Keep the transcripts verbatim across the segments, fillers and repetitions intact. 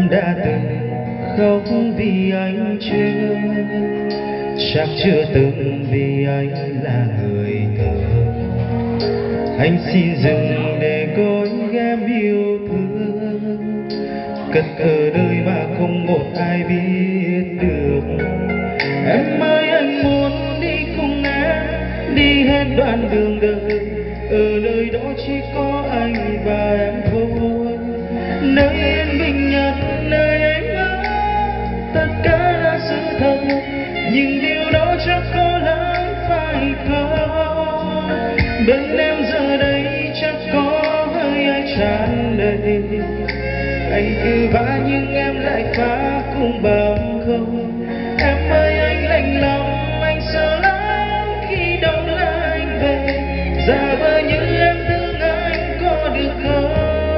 Em đã từng khóc vì anh chưa, chắc chưa từng vì anh là người thờ. Anh xin dừng để gói ghém yêu thương, cất ở nơi mà không một ai biết được. Em ơi anh muốn đi cùng em, đi hết đoạn đường đời, ở nơi đó chỉ có anh và em thôi. Nơi yên bình nhất, nơi anh mơ, tất cả là sự thật, nhưng điều đó chắc có lắm phải không? Bên em giờ đây chắc có hơi ai tràn đầy, anh cứ vã nhưng em lại phá cùng bằng không. Em ơi anh lạnh lòng, anh sợ lắm khi đông là anh về, giả vờ như em thương anh có được không?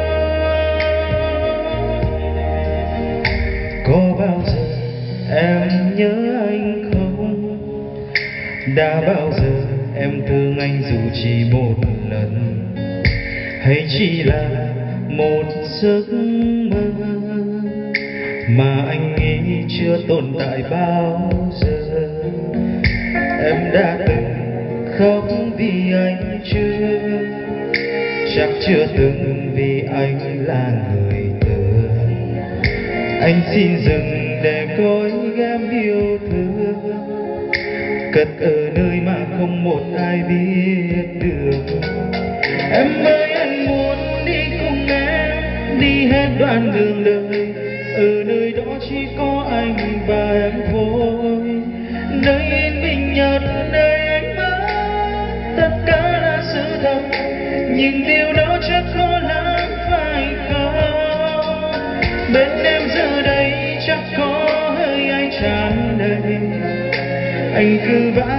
Có bao giờ em nhớ anh không? Đã bao giờ em thương anh dù chỉ một lần, hay chỉ là một giấc mơ mà anh nghĩ chưa tồn tại bao giờ? Em đã từng khóc vì anh chưa, chắc chưa từng vì anh là người thờ. Anh xin dừng để gói ghém yêu thương, cất ở nơi mà không một ai biết được. Em ơi anh muốn đi cùng em, đi hết đoạn đường đời, ở nơi đó chỉ có anh và em thôi. Nơi yên bình nhất, nơi anh mơ, tất cả là sự thật, nhưng điều đó chắc có lắm phải không? Bên em giờ đây chắc có hơi ai tràn đầy, anh cứ vã